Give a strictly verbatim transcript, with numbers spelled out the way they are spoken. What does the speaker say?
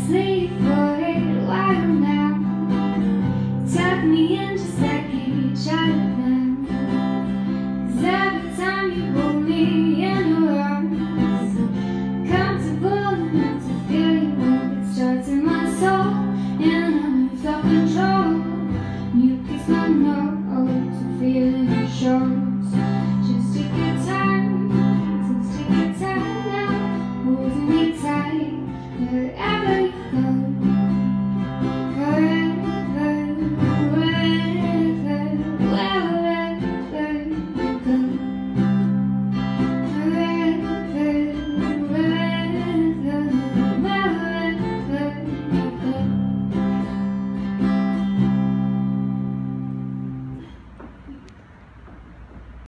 sleep for a while now. Tuck me in just like each other now. 'Cause every time you hold me in your arms, comfortable enough to feel your warmth, it starts in my soul, and I lose all control.